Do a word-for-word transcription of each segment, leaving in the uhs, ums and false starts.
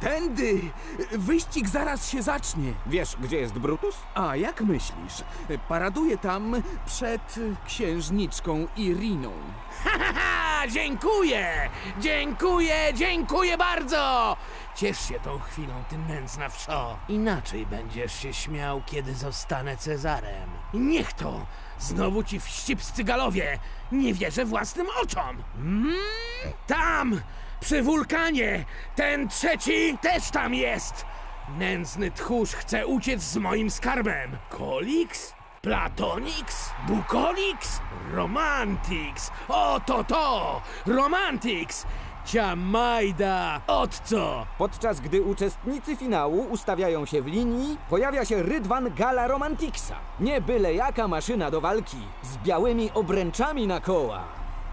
Tędy! Wyścig zaraz się zacznie. Wiesz, gdzie jest Brutus? A jak myślisz? Paraduje tam przed księżniczką Iriną. Ha, ha, ha! Dziękuję! Dziękuję, dziękuję bardzo! Ciesz się tą chwilą, ty nędzna wszo. Inaczej będziesz się śmiał, kiedy zostanę Cezarem. Niech to! Znowu ci wścibscy galowie! Nie wierzę własnym oczom! Mm? Tam! Przy wulkanie! Ten trzeci też tam jest! Nędzny tchórz chce uciec z moim skarbem! Kolix? Platonix? Bukolix? Romantix! O to to! Romantix! Ciamajda! Od co? Podczas gdy uczestnicy finału ustawiają się w linii, pojawia się rydwan Gala Romantixa. Nie byle jaka maszyna do walki, z białymi obręczami na kołach.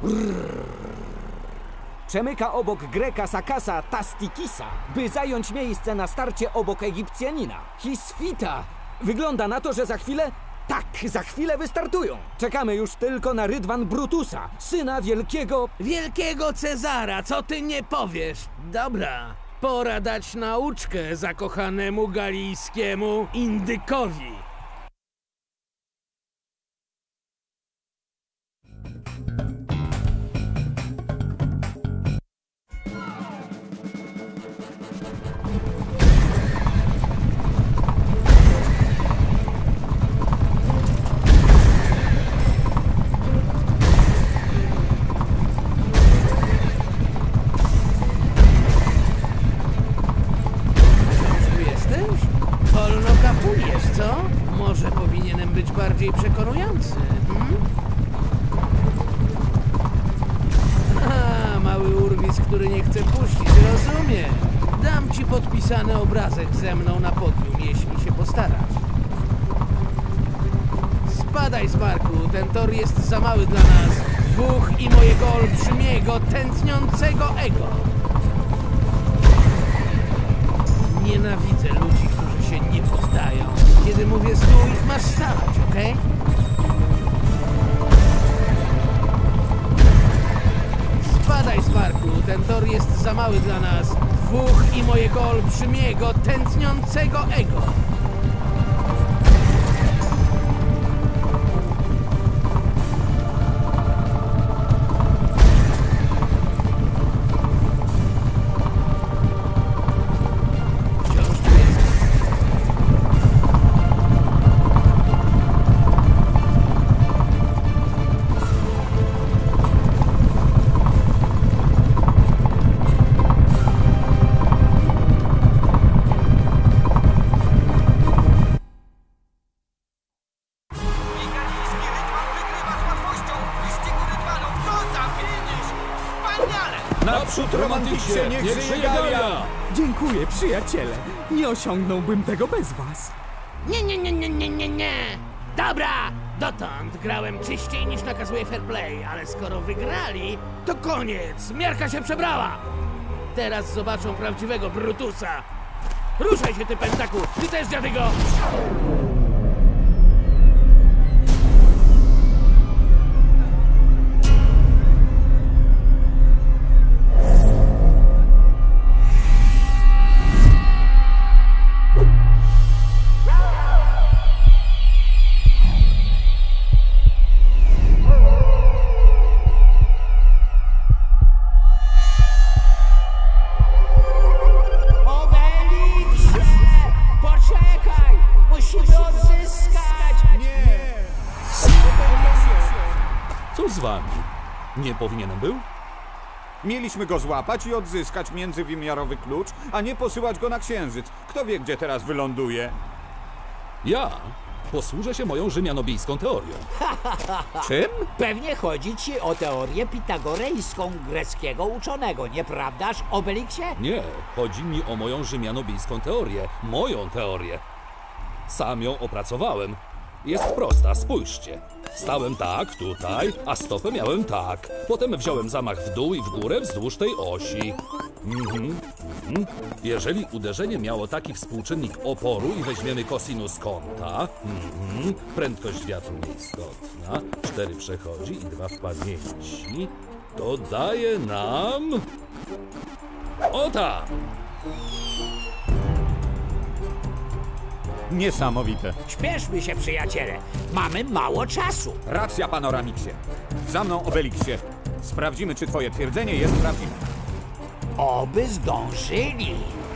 Przemyka obok Greka Sakasa Tastikisa, by zająć miejsce na starcie obok Egipcjanina. Hisfita! Wygląda na to, że za chwilę... Tak, za chwilę wystartują. Czekamy już tylko na rydwan Brutusa, syna wielkiego... Wielkiego Cezara, co ty nie powiesz? Dobra, pora dać nauczkę zakochanemu galijskiemu indykowi. Może powinienem być bardziej przekonujący, hmm? A, mały urwis, który nie chce puścić, rozumiem. Dam ci podpisany obrazek ze mną na podium, jeśli się postarasz. Spadaj z barku, ten tor jest za mały dla nas. Dwóch i mojego olbrzymiego, tętniącego ego. Nienawidzę ludzi, którzy się nie poddają. Kiedy mówię stój, masz stać, okej? Okay? Spadaj z barku, ten tor jest za mały dla nas. Dwóch i mojego olbrzymiego, tętniącego ego. Naprzód Romantixie, niech żyje Galia! Dziękuję, przyjaciele. Nie osiągnąłbym tego bez was. Nie, nie, nie, nie, nie, nie, nie! Dobra! Dotąd grałem czyściej niż nakazuje fair play, ale skoro wygrali, to koniec! Miarka się przebrała! Teraz zobaczą prawdziwego Brutusa! Ruszaj się, ty pętaku! Ty też, dziadygo! Co z wami? Nie powinienem był? Mieliśmy go złapać i odzyskać międzywymiarowy klucz, a nie posyłać go na księżyc. Kto wie, gdzie teraz wyląduje? Ja posłużę się moją rzymianobijską teorią. Czym? Pewnie chodzi ci o teorię pitagorejską greckiego uczonego, nieprawdaż, Obelixie? Nie, chodzi mi o moją rzymianobijską teorię. Moją teorię. Sam ją opracowałem. Jest prosta, spójrzcie. Stałem tak, tutaj, a stopę miałem tak. Potem wziąłem zamach w dół i w górę wzdłuż tej osi. Mhm, mhm. Jeżeli uderzenie miało taki współczynnik oporu i weźmiemy kosinus kąta, mhm. prędkość wiatru nieistotna, cztery przechodzi i dwa w pamięci, to daje nam... O tak! Niesamowite. Śpieszmy się, przyjaciele. Mamy mało czasu. Racja, panoramiksie. Za mną, Obelixie. Sprawdzimy, czy twoje twierdzenie jest prawdziwe. Oby zdążyli.